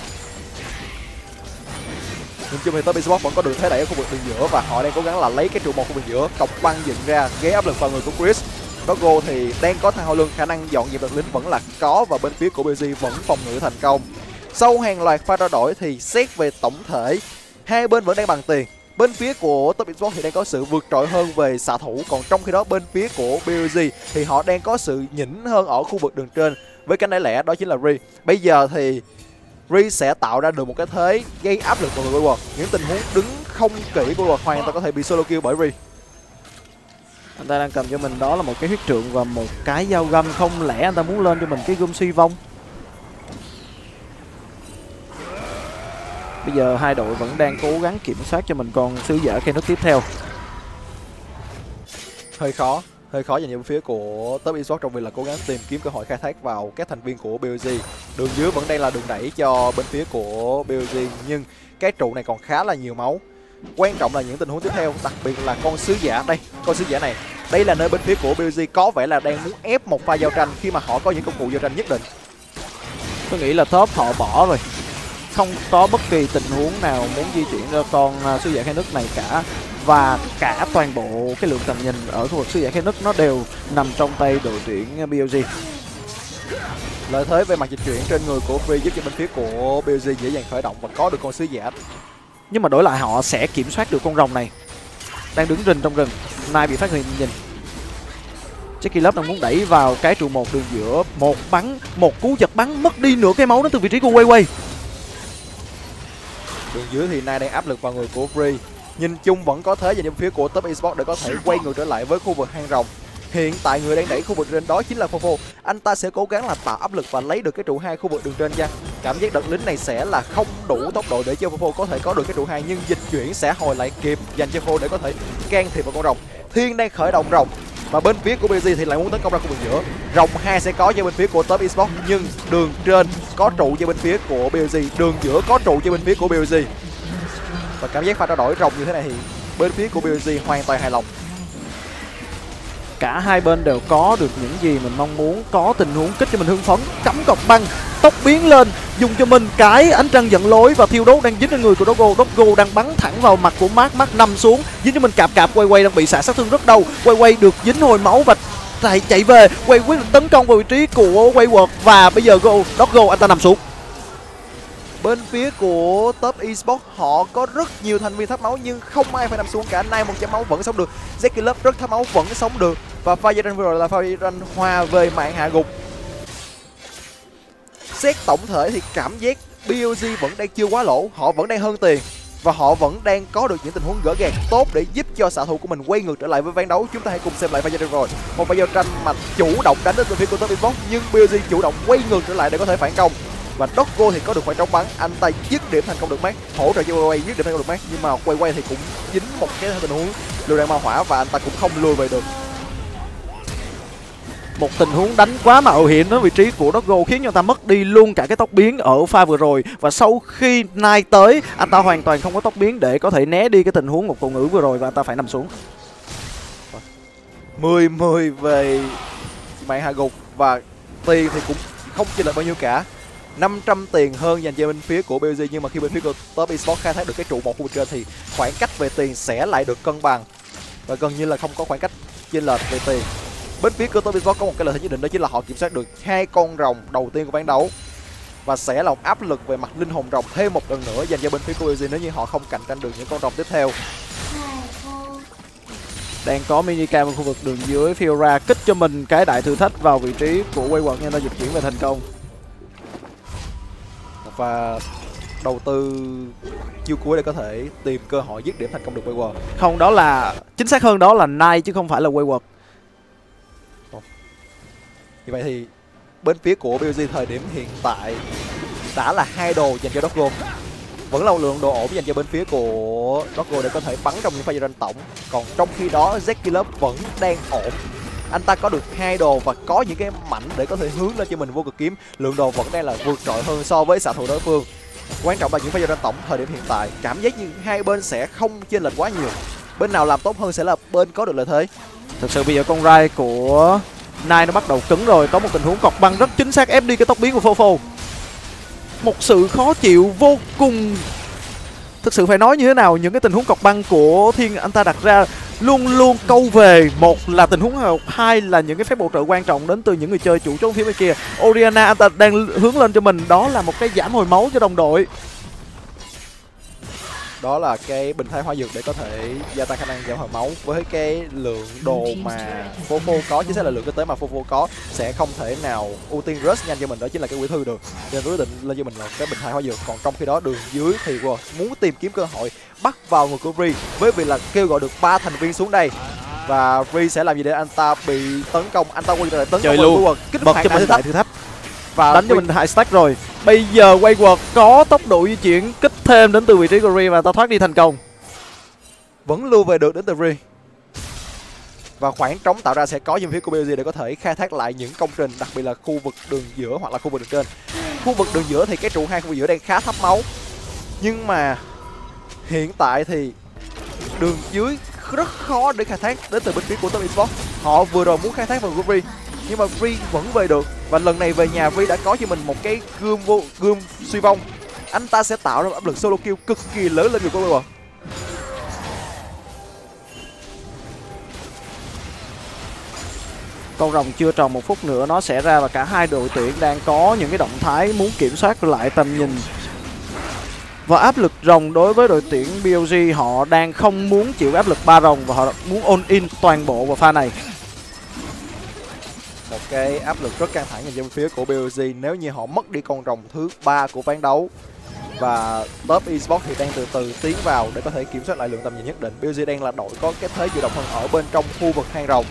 Nhưng chung thì Top Esports vẫn có được thế đẩy ở khu vực đường giữa, và họ đang cố gắng là lấy cái trụ một khu vực giữa, cọc băng dựng ra ghé áp lực vào người của Chris. Doggo thì đang có thằng hậu lưng, khả năng dọn dẹp được lính vẫn là có, và bên phía của bê giê vẫn phòng ngự thành công. Sau hàng loạt pha trao đổi thì xét về tổng thể hai bên vẫn đang bằng tiền. Bên phía của Top Esports thì đang có sự vượt trội hơn về xạ thủ, còn trong khi đó bên phía của bê giê thì họ đang có sự nhỉnh hơn ở khu vực đường trên với cánh đáy lẻ, đó chính là Ri. Bây giờ thì Ri sẽ tạo ra được một cái thế gây áp lực vào người Wayward. Những tình huống đứng không kỹ của Wayward hoàn toàn có thể bị solo kill bởi Ri. Anh ta đang cầm cho mình đó là một cái huyết trượng và một cái dao găm, không lẽ anh ta muốn lên cho mình cái gươm suy vong? Bây giờ hai đội vẫn đang cố gắng kiểm soát cho mình con sứ giả khe nước tiếp theo. Hơi khó, hơi khó dành cho phía của Top Esports trong việc là cố gắng tìm kiếm cơ hội khai thác vào các thành viên của bê giê. Đường dưới vẫn đang là đường đẩy cho bên phía của bê giê, nhưng cái trụ này còn khá là nhiều máu. Quan trọng là những tình huống tiếp theo, đặc biệt là con sứ giả đây, con sứ giả này. Đây là nơi bên phía của bê giê có vẻ là đang muốn ép một pha giao tranh khi mà họ có những công cụ giao tranh nhất định. Tôi nghĩ là top họ bỏ rồi, không có bất kỳ tình huống nào muốn di chuyển ra con sứ giả khe nước này cả, và cả toàn bộ cái lượng tầm nhìn ở khu vực sứ giả khe nước nó đều nằm trong tay đội tuyển bê giê. Lợi thế về mặt dịch chuyển trên người của Free giúp cho bên phía của bê giê dễ dàng khởi động và có được con sứ giả. Nhưng mà đổi lại họ sẽ kiểm soát được con rồng này đang đứng rình trong rừng. Nay bị phát hiện nhìn. Zeki Love đang muốn đẩy vào cái trụ một đường giữa, một bắn, một cú giật bắn mất đi nửa cái máu đến từ vị trí của Quay Quay. Đường dưới thì Nay đang áp lực vào người của Free. Nhìn chung vẫn có thế dành cho phía của Top Esports để có thể quay ngược trở lại với khu vực hang rồng. Hiện tại người đang đẩy khu vực trên đó chính là Fofo. Anh ta sẽ cố gắng là tạo áp lực và lấy được cái trụ hai khu vực đường trên chăng? Cảm giác đợt lính này sẽ là không đủ tốc độ để cho Fofo có thể có được cái trụ hai, nhưng dịch chuyển sẽ hồi lại kịp dành cho Fofo để có thể can thiệp vào con rồng. Thiên đang khởi động rồng, và bên phía của bê giê thì lại muốn tấn công ra khu vực giữa. Rồng hai sẽ có cho bên phía của Top Esports, nhưng đường trên có trụ cho bên phía của bê giê, đường giữa có trụ cho bên phía của bê giê. Và cảm giác pha trao đổi rồng như thế này thì bên phía của bê lờ giê hoàn toàn hài lòng. Cả hai bên đều có được những gì mình mong muốn, có tình huống kích cho mình hưng phấn, cắm cọc băng, tốc biến lên, dùng cho mình cái ánh trăng dẫn lối và thiêu đốt đang dính lên người của Doggo. Doggo đang bắn thẳng vào mặt của Mark, Mark nằm xuống, dính cho mình cạp cạp. Quay quay đang bị xả sát thương rất đau, quay quay được dính hồi máu và chạy chạy về. Quay quyết định tấn công vào vị trí của Wayward và bây giờ Go Doggo anh ta nằm xuống. Bên phía của Top Esports họ có rất nhiều thành viên thấp máu nhưng không ai phải nằm xuống cả. Nay một trăm máu vẫn sống được, Jackie Love rất thấp máu vẫn sống được và Firebrand vừa rồi là Firebrand hòa về mạng hạ gục. Xét tổng thể thì cảm giác bê lờ giê vẫn đang chưa quá lỗ, họ vẫn đang hơn tiền và họ vẫn đang có được những tình huống gỡ gạc tốt để giúp cho xạ thủ của mình quay ngược trở lại với ván đấu. Chúng ta hãy cùng xem lại Firebrand rồi, một pha giao tranh mà chủ động đánh đến từ phía của Top Esports nhưng bê lờ giê chủ động quay ngược trở lại để có thể phản công. Và Doggo thì có được khoảng trống bắn, anh ta dứt điểm thành công được mát, hỗ trợ cho quay quay dứt điểm thành công được mát, nhưng mà quay quay thì cũng dính một cái tình huống lựu đạn ma hỏa và anh ta cũng không lùi về được. Một tình huống đánh quá mạo hiểm đến vị trí của Doggo khiến cho anh ta mất đi luôn cả cái tốc biến ở pha vừa rồi. Và sau khi Knight tới, anh ta hoàn toàn không có tốc biến để có thể né đi cái tình huống một cầu ngữ vừa rồi và anh ta phải nằm xuống. mười mười về mạng hạ gục và tiền thì cũng không chênh lệch bao nhiêu cả. năm trăm tiền hơn dành cho bên phía của bê lờ giê nhưng mà khi bên phía của Top Esports khai thác được cái trụ một khu vực trên thì khoảng cách về tiền sẽ lại được cân bằng và gần như là không có khoảng cách chênh lệch về tiền. Bên phía của Top Esports có một cái lợi thế nhất định, đó chính là họ kiểm soát được hai con rồng đầu tiên của ván đấu và sẽ là một áp lực về mặt linh hồn rồng thêm một lần nữa dành cho bên phía của bê lờ giê nếu như họ không cạnh tranh được những con rồng tiếp theo. Đang có minicam ở khu vực đường dưới, Fiora kích cho mình cái đại thử thách vào vị trí của Wayward nhưng ta dịch chuyển về thành công. Và đầu tư chiêu cuối để có thể tìm cơ hội dứt điểm thành công được Wayward. Không, đó là chính xác hơn đó là Knight chứ không phải là Wayward. Như vậy thì bên phía của bê lờ giê thời điểm hiện tại đã là hai đồ dành cho Doggo, vẫn là một lượng đồ ổn dành cho bên phía của Doggo để có thể bắn trong những pha giao tranh tổng. Còn trong khi đó Jackie Love vẫn đang ổn, anh ta có được hai đồ và có những cái mảnh để có thể hướng lên cho mình vô cực kiếm. Lượng đồ vẫn đang là vượt trội hơn so với xạ thủ đối phương. Quan trọng là những pha giao tranh tổng thời điểm hiện tại cảm giác như hai bên sẽ không chênh lệch quá nhiều, bên nào làm tốt hơn sẽ là bên có được lợi thế. Thực sự bây giờ con Rai của Knight nó bắt đầu cứng rồi, có một tình huống cọc băng rất chính xác ép đi cái tốc biến của Fofo. Một sự khó chịu vô cùng. Thực sự phải nói như thế nào, những cái tình huống cọc băng của Thiên anh ta đặt ra luôn luôn câu về, một là tình huống hợp, hai là những cái phép bổ trợ quan trọng đến từ những người chơi chủ chốt phía bên kia. Orianna anh ta đang hướng lên cho mình, đó là một cái giảm hồi máu cho đồng đội. Đó là cái bình thái hoa dược để có thể gia tăng khả năng giảm hồi máu. Với cái lượng đồ mà Fofo có, chính xác là lượng kinh tế mà Fofo có sẽ không thể nào ưu tiên rush nhanh cho mình, đó chính là cái quỷ thư được. Nên quyết định lên cho mình là cái bình thái hoa dược. Còn trong khi đó đường dưới thì wow, muốn tìm kiếm cơ hội bắt vào người của Ree, với việc là kêu gọi được ba thành viên xuống đây. Và Ree sẽ làm gì để anh ta bị tấn công, anh ta quay lại tấn Chơi công luôn, Wayward, kích bật hoạt cho mình thử đại thách thử thách và đánh cho Ree... mình hai stack rồi. Bây giờ Wayward có tốc độ di chuyển kích thêm đến từ vị trí của Ree và ta thoát đi thành công. Vẫn lưu về được đến từ Ree. Và khoảng trống tạo ra sẽ có trên phía của bê lờ giê để có thể khai thác lại những công trình, đặc biệt là khu vực đường giữa hoặc là khu vực đường trên. Khu vực đường giữa thì cái trụ hai khu vực giữa đang khá thấp máu, nhưng mà hiện tại thì đường dưới rất khó để khai thác đến từ bên phía của Top Esports. Họ vừa rồi muốn khai thác vào Ree nhưng mà Ree vẫn về được, và lần này về nhà Ree đã có cho mình một cái gươm vô gươm suy vong. Anh ta sẽ tạo ra một áp lực solo kill cực kỳ lớn lên người của Wayward. Con rồng chưa tròn một phút nữa nó sẽ ra và cả hai đội tuyển đang có những cái động thái muốn kiểm soát lại tầm nhìn và áp lực rồng. Đối với đội tuyển bê lờ giê, họ đang không muốn chịu áp lực ba rồng và họ muốn all in toàn bộ vào pha này. Một cái áp lực rất căng thẳng dành cho phía của bê lờ giê nếu như họ mất đi con rồng thứ ba của ván đấu. Và Top Esports thì đang từ từ tiến vào để có thể kiểm soát lại lượng tầm nhìn nhất định. bê lờ giê đang là đội có cái thế chủ động hơn ở bên trong khu vực hang rồng.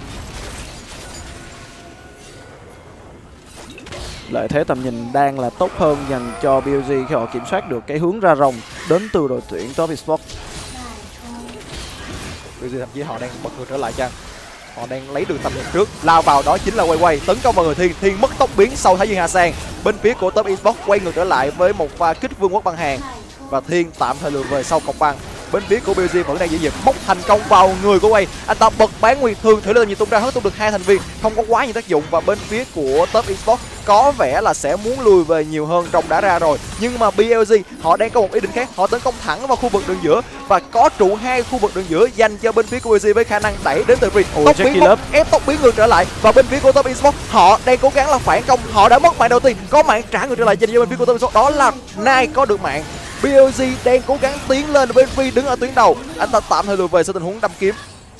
Lợi thế tầm nhìn đang là tốt hơn dành cho bê lờ giê khi họ kiểm soát được cái hướng ra rồng đến từ đội tuyển Top Esports. bê lờ giê thậm chí họ đang bật ngược trở lại chăng? Họ đang lấy đường tầm nhìn trước, lao vào đó chính là quay quay tấn công vào người Thiên. Thiên mất tốc biến sau Thái Dương Hà Sang. Bên phía của Top Esports quay ngược trở lại với một pha kích vương quốc băng hàng và Thiên tạm thời lùi về sau cọc băng. bên phía của bê giê vẫn đang giữ nhịp, móc thành công vào người của Way. Anh ta bật bán Nguyệt Thương, thử lên nhiều tung ra hết tung được hai thành viên, không có quá nhiều tác dụng. Và bên phía của Top Esports có vẻ là sẽ muốn lùi về nhiều hơn, rồng đã ra rồi. Nhưng mà bê lờ giê họ đang có một ý định khác, họ tấn công thẳng vào khu vực đường giữa và có trụ hai khu vực đường giữa dành cho bên phía của bê lờ giê với khả năng đẩy đến từ Ri. Tốc biến một, ép tốc biến ngược trở lại. Và bên phía của Top Esports họ đang cố gắng là phản công, họ đã mất mạng đầu tiên, có mạng trả ngược trở lại dành cho bên phía của Top Esports, đó là Nai có được mạng. bê lờ giê đang cố gắng tiến lên, bên Ri đứng ở tuyến đầu, anh ta tạm thời lùi về sau tình huống đâm kiếm.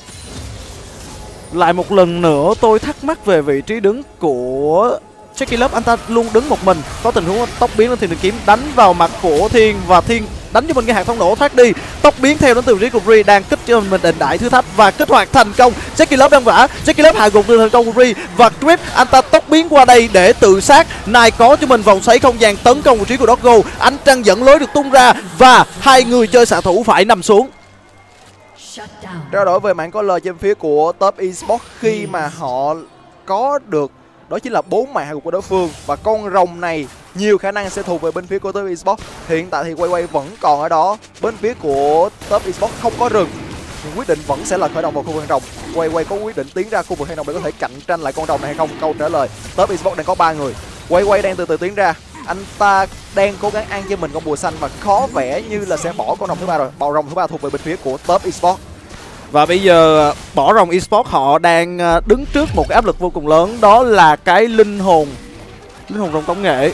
Lại một lần nữa tôi thắc mắc về vị trí đứng của Jackie Love, anh ta luôn đứng một mình. Có tình huống tốc biến lên Thiên Đường Kiếm đánh vào mặt của Thiên và Thiên đánh cho mình cái hạt thông nổ thoát đi. Tốc biến theo đến từ vị trí của Ri đang kích cho mình định đại thứ thách và kích hoạt thành công. Jackie Love đang vả, Jackie Love hạ gục được thành công của Ri và Trip anh ta tốc biến qua đây để tự sát. Này có cho mình vòng xoáy không gian tấn công vị trí của Doggo, ánh trăng dẫn lối được tung ra và hai người chơi xạ thủ phải nằm xuống. Trao đổi về mạng có lời trên phía của Top Esports khi mà họ có được đó chính là bốn mạng hạ gục của đối phương, và con rồng này nhiều khả năng sẽ thuộc về bên phía của Top Esports. Hiện tại thì Quay Quay vẫn còn ở đó, bên phía của Top Esports không có rừng, nhưng quyết định vẫn sẽ là khởi động vào khu vực hang rồng. Quay Quay có quyết định tiến ra khu vực hang rồng để có thể cạnh tranh lại con rồng này hay không? Câu trả lời Top Esports đang có ba người. Quay Quay đang từ từ tiến ra, anh ta đang cố gắng ăn cho mình con bùa xanh và có vẻ như là sẽ bỏ con rồng thứ ba rồi. Bào rồng thứ ba thuộc về bên phía của Top Esports. Và bây giờ bỏ rồng eSports họ đang đứng trước một cái áp lực vô cùng lớn, đó là cái linh hồn linh hồn rồng công nghệ.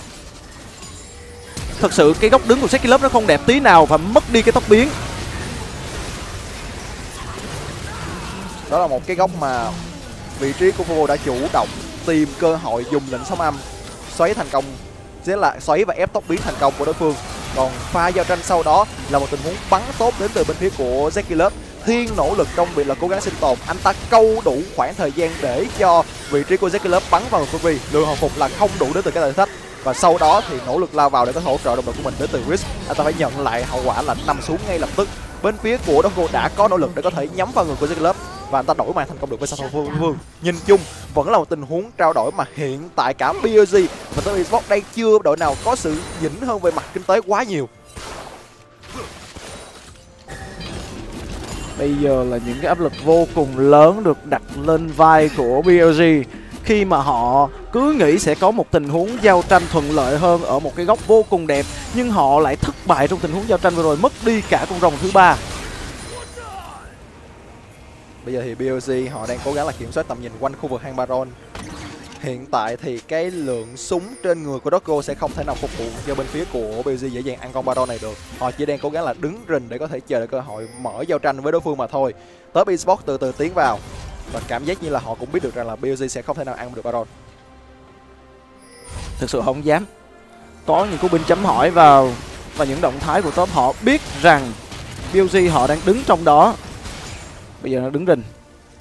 Thật sự cái góc đứng của Jackie Love nó không đẹp tí nào và mất đi cái tốc biến. Đó là một cái góc mà vị trí của Vovo đã chủ động tìm cơ hội dùng lệnh sóng âm xoáy thành công, sẽ là xoáy và ép tốc biến thành công của đối phương. Còn pha giao tranh sau đó là một tình huống bắn tốt đến từ bên phía của Jackie Love. Thiên nỗ lực trong việc là cố gắng sinh tồn, anh ta câu đủ khoảng thời gian để cho vị trí của Jackie Love bắn vào người Fury. Lượng hồi phục là không đủ đến từ cái thử thách, và sau đó thì nỗ lực lao vào để có hỗ trợ đồng đội của mình đến từ Risk. Anh ta phải nhận lại hậu quả là nằm xuống ngay lập tức. Bên phía của Doggo đã có nỗ lực để có thể nhắm vào người của Jackie Love và anh ta đổi mạng thành công được với Sao Vương Vương. Nhìn chung vẫn là một tình huống trao đổi mà hiện tại cả bê lờ giê và Top Esports đây chưa đội nào có sự nhỉnh hơn về mặt kinh tế quá nhiều. Bây giờ là những cái áp lực vô cùng lớn được đặt lên vai của bê lờ giê khi mà họ cứ nghĩ sẽ có một tình huống giao tranh thuận lợi hơn ở một cái góc vô cùng đẹp, nhưng họ lại thất bại trong tình huống giao tranh vừa rồi, mất đi cả con rồng thứ ba. Bây giờ thì bê lờ giê họ đang cố gắng là kiểm soát tầm nhìn quanh khu vực hang Baron. Hiện tại thì cái lượng súng trên người của Doggo sẽ không thể nào phục vụ cho bên phía của bê lờ giê dễ dàng ăn con Baron này được. Họ chỉ đang cố gắng là đứng rình để có thể chờ được cơ hội mở giao tranh với đối phương mà thôi. Top Esports từ từ tiến vào và cảm giác như là họ cũng biết được rằng là bê lờ giê sẽ không thể nào ăn được Baron. Thực sự không dám. Có những cú binh chấm hỏi vào và những động thái của Top, họ biết rằng bê lờ giê họ đang đứng trong đó. Bây giờ nó đứng rình,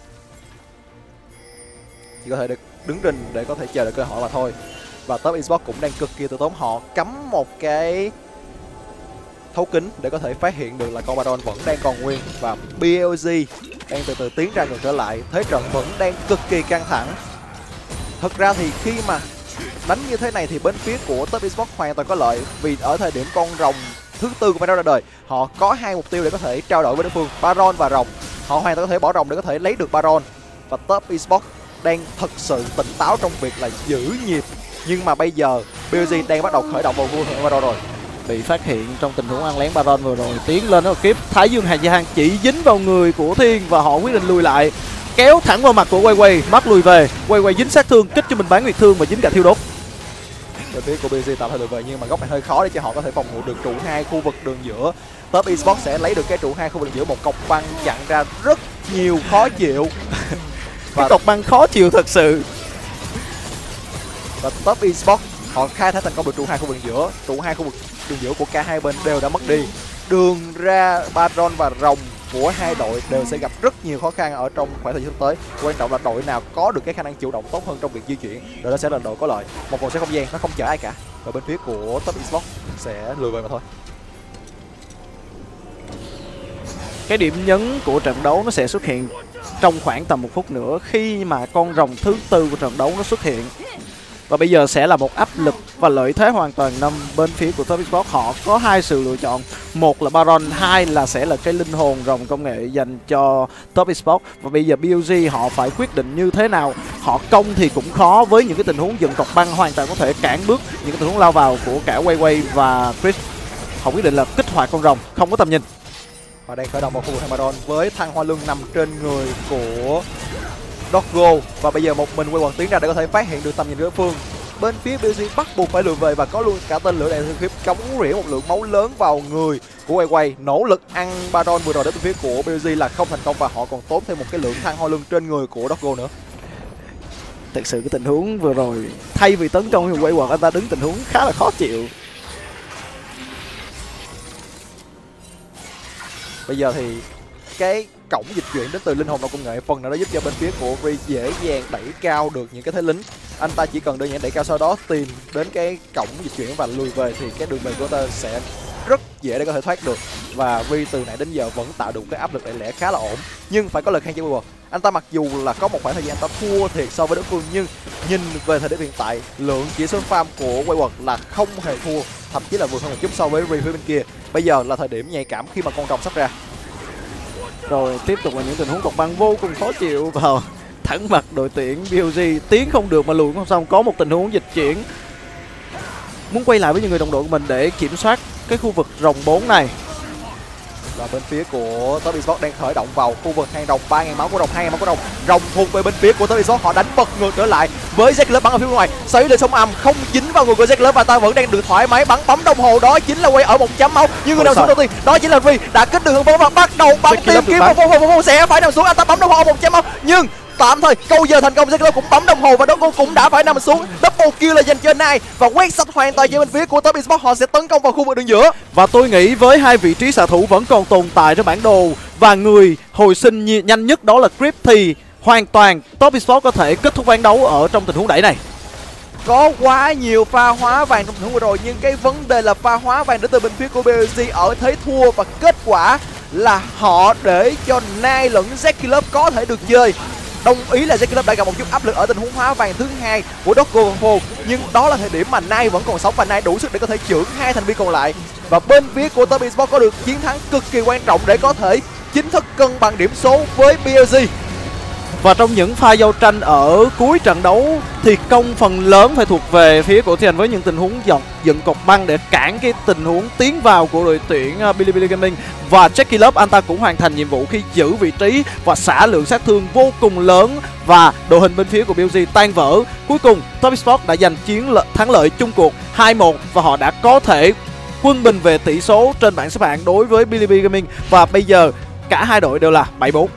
chỉ có thể được đứng rình để có thể chờ được cơ hội mà thôi. Và Top Esports cũng đang cực kỳ từ tốn, họ cắm một cái thấu kính để có thể phát hiện được là con Baron vẫn đang còn nguyên, và bê lờ giê đang từ từ tiến ra ngược trở lại. Thế trận vẫn đang cực kỳ căng thẳng. Thật ra thì khi mà đánh như thế này thì bên phía của Top Esports hoàn toàn có lợi, vì ở thời điểm con rồng thứ tư của Baron ra đời, họ có hai mục tiêu để có thể trao đổi với đối phương, Baron và rồng. Họ hoàn toàn có thể bỏ rồng để có thể lấy được Baron, và Top Esports đang thật sự tỉnh táo trong việc là giữ nhịp. Nhưng mà bây giờ bê lờ giê đang bắt đầu khởi động vào vua thượng Baron rồi. Bị phát hiện trong tình huống ăn lén Baron vừa rồi, tiến lên nó kiếp Thái Dương Hàng Gia Hang chỉ dính vào người của Thiên và họ quyết định lùi lại, kéo thẳng vào mặt của Quay Quay, mắt lùi về. Quay Quay dính sát thương, kích cho mình bán nguyệt thương và dính cả thiêu đốt. Về phía của bê lờ giê tạm thời lùi về, nhưng mà góc này hơi khó để cho họ có thể phòng ngự được trụ hai khu vực đường giữa. Top Esports sẽ lấy được cái trụ hai khu vực đường giữa, một cọc băng chặn ra rất nhiều khó chịu. Và cái cọc băng khó chịu thật sự. Và Top Esports họ khai thác thành công được trụ hai khu vực đường giữa. Trụ hai khu vực đường giữa của cả hai bên đều đã mất đi. Đường ra Baron và rồng của hai đội đều sẽ gặp rất nhiều khó khăn ở trong khoảng thời gian tới. Quan trọng là đội nào có được cái khả năng chủ động tốt hơn trong việc di chuyển, đội đó sẽ là đội có lợi. Một vòng xoáy không gian nó không chở ai cả, và bên phía của Top Esports sẽ lùi về mà thôi. Cái điểm nhấn của trận đấu nó sẽ xuất hiện trong khoảng tầm một phút nữa, khi mà con rồng thứ tư của trận đấu nó xuất hiện. Và bây giờ sẽ là một áp lực và lợi thế hoàn toàn nằm bên phía của Top Esports. Họ có hai sự lựa chọn, một là Baron, hai là sẽ là cái linh hồn rồng công nghệ dành cho Top Esports. Và bây giờ bê lờ giê họ phải quyết định như thế nào. Họ công thì cũng khó, với những cái tình huống dựng cọc băng hoàn toàn có thể cản bước những cái tình huống lao vào của cả Wei Wei và Chris. Họ quyết định là kích hoạt con rồng không có tầm nhìn. Họ đang khởi động vào khu vực Baron với thăng hoa lưng nằm trên người của Doggo, và bây giờ một mình quay quần tiến ra để có thể phát hiện được tầm nhìn đối phương. Bên phía bê lờ giê bắt buộc phải lùi về và có luôn cả tên lửa đạn thương khiếp cống rỉa một lượng máu lớn vào người của Wei Wei. Nỗ lực ăn Baron vừa rồi đến từ phía của bê lờ giê là không thành công, và họ còn tốn thêm một cái lượng thăng hoa lưng trên người của Doggo nữa. Thật sự cái tình huống vừa rồi thay vì tấn công thì Wei Wei anh ta đứng tình huống khá là khó chịu. Bây giờ thì cái cổng dịch chuyển đến từ linh hồn độc công nghệ phần nào đó giúp cho bên phía của Free dễ dàng đẩy cao được những cái thế lính. Anh ta chỉ cần đơn giản đẩy cao, sau đó tìm đến cái cổng dịch chuyển và lùi về thì cái đường về của ta sẽ rất dễ để có thể thoát được. Và Free từ nãy đến giờ vẫn tạo được cái áp lực đại lẻ khá là ổn, nhưng phải có lời khen cho Weaver. Anh ta mặc dù là có một khoảng thời gian anh ta thua thiệt so với đối phương, nhưng nhìn về thời điểm hiện tại lượng chỉ số farm của Weaver là không hề thua, thậm chí là vượt hơn một chút so với Free phía bên kia. Bây giờ là thời điểm nhạy cảm khi mà con rồng sắp ra. Rồi tiếp tục là những tình huống cọc băng vô cùng khó chịu vào thẳng mặt đội tuyển bê lờ giê. Tiến không được mà lùi không xong. Có một tình huống dịch chuyển, muốn quay lại với những người đồng đội của mình để kiểm soát cái khu vực rồng bốn này. Và bên phía của Top Esports đang khởi động vào khu vực hang rồng. Ba nghìn máu của rồng, hai nghìn máu của rồng. Rồng thuộc về bên phía của Top Esports, họ đánh bật ngược trở lại với Jack Love bắn ở phía ngoài, xoáy lên sóng âm không dính vào người của Jack Love, và ta vẫn đang được thoải mái bắn bấm đồng hồ. Đó chính là quay ở một chấm máu, nhưng người nào xuống đầu tiên đó chính là Free, đã kết được hướng và bắt đầu bắn tìm kiếm một phong phong sẽ phải nằm xuống. Anh ta bấm đồng hồ một chấm máu, nhưng tạm thời câu giờ thành công. Jack Love cũng bấm đồng hồ và Doggo cũng đã phải nằm xuống. Double kill là dành cho Nai và quét sạch hoàn toàn cho bên phía của Top Esports. Họ sẽ tấn công vào khu vực đường giữa, và tôi nghĩ với hai vị trí xạ thủ vẫn còn tồn tại trên bản đồ và người hồi sinh nhanh nhất đó là Grip thì hoàn toàn Top Esports có thể kết thúc ván đấu ở trong tình huống đẩy này. Có quá nhiều pha hóa vàng trong tình huống vừa rồi, nhưng cái vấn đề là pha hóa vàng đến từ bên phía của bê lờ giê ở thế thua, và kết quả là họ để cho Nai lẫn Jackie Love có thể được chơi. Đồng ý là Jackie Love đã gặp một chút áp lực ở tình huống hóa vàng thứ hai của Doggo và Phô, nhưng đó là thời điểm mà Nai vẫn còn sống và Nai đủ sức để có thể chưởng hai thành viên còn lại. Và bên phía của Top Esports có được chiến thắng cực kỳ quan trọng để có thể chính thức cân bằng điểm số với bê lờ giê. Và trong những pha giao tranh ở cuối trận đấu thì công phần lớn phải thuộc về phía của Thiên với những tình huống dọc dựng cột băng để cản cái tình huống tiến vào của đội tuyển Bilibili Gaming. Và Jackie Love anh ta cũng hoàn thành nhiệm vụ khi giữ vị trí và xả lượng sát thương vô cùng lớn, và đội hình bên phía của bê lờ giê tan vỡ. Cuối cùng Top Esports đã giành chiến lợi, thắng lợi chung cuộc hai một, và họ đã có thể quân bình về tỷ số trên bảng xếp hạng đối với Bilibili Gaming, và bây giờ cả hai đội đều là bảy bốn.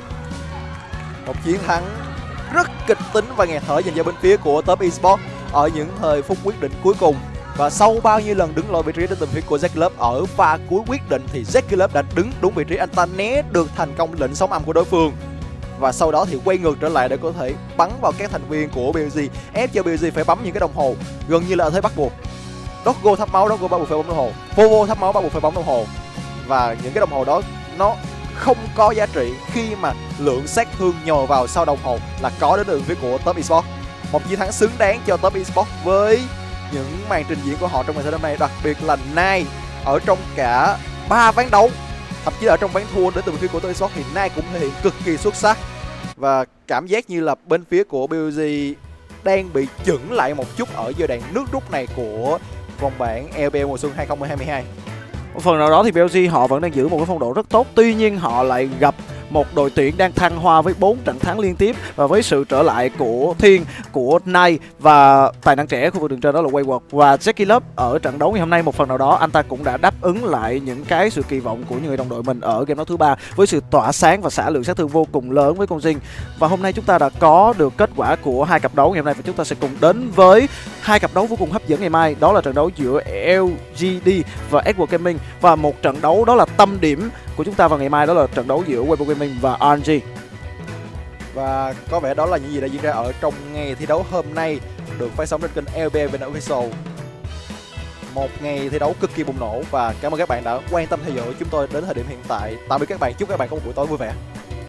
Một chiến thắng rất kịch tính và nghẹt thở dành cho bên phía của Top Esports ở những thời phút quyết định cuối cùng. Và sau bao nhiêu lần đứng lôi vị trí đến từ phía của Jackie Love ở pha cuối quyết định thì Jackie Love đã đứng đúng vị trí, anh ta né được thành công lệnh sóng âm của đối phương. Và sau đó thì quay ngược trở lại để có thể bắn vào các thành viên của bê lờ giê, ép cho bê lờ giê phải bấm những cái đồng hồ gần như là ở thế bắt buộc. Doggo thắp máu, Doggo bắt buộc phải bấm đồng hồ. Vovo thắp máu, bắt buộc phải bấm đồng hồ. Và những cái đồng hồ đó nó không có giá trị khi mà lượng sát thương nhồi vào sau đồng hồ là có đến từ phía của Top Esports. Một chiến thắng xứng đáng cho Top Esports với những màn trình diễn của họ trong ngày thi năm nay, đặc biệt là Nai ở trong cả ba ván đấu, thậm chí là ở trong ván thua đến từ phía của Top Esports thì Nai cũng thể hiện cực kỳ xuất sắc. Và cảm giác như là bên phía của bê lờ giê đang bị chững lại một chút ở giai đoạn nước rút này của vòng bảng lờ pê lờ mùa xuân hai không hai hai. Một phần nào đó thì bê lờ giê họ vẫn đang giữ một cái phong độ rất tốt, tuy nhiên họ lại gặp một đội tuyển đang thăng hoa với bốn trận thắng liên tiếp, và với sự trở lại của Thiên, của Nai và tài năng trẻ khu vực đường trên đó là Wayward và Jackie Love ở trận đấu ngày hôm nay, một phần nào đó anh ta cũng đã đáp ứng lại những cái sự kỳ vọng của những người đồng đội mình ở game đấu thứ ba với sự tỏa sáng và xả lượng sát thương vô cùng lớn với con Jin. Và hôm nay chúng ta đã có được kết quả của hai cặp đấu ngày hôm nay, và chúng ta sẽ cùng đến với hai cặp đấu vô cùng hấp dẫn ngày mai, đó là trận đấu giữa lờ giê đê và Edward Gaming, và một trận đấu đó là tâm điểm của chúng ta vào ngày mai, đó là trận đấu giữa Weibo Gaming và rờ en giê. Và có vẻ đó là những gì đã diễn ra ở trong ngày thi đấu hôm nay, được phát sóng trên kênh lờ pê vê en Official. Một ngày thi đấu cực kỳ bùng nổ, và cảm ơn các bạn đã quan tâm theo dõi chúng tôi đến thời điểm hiện tại. Tạm biệt các bạn, chúc các bạn có một buổi tối vui vẻ.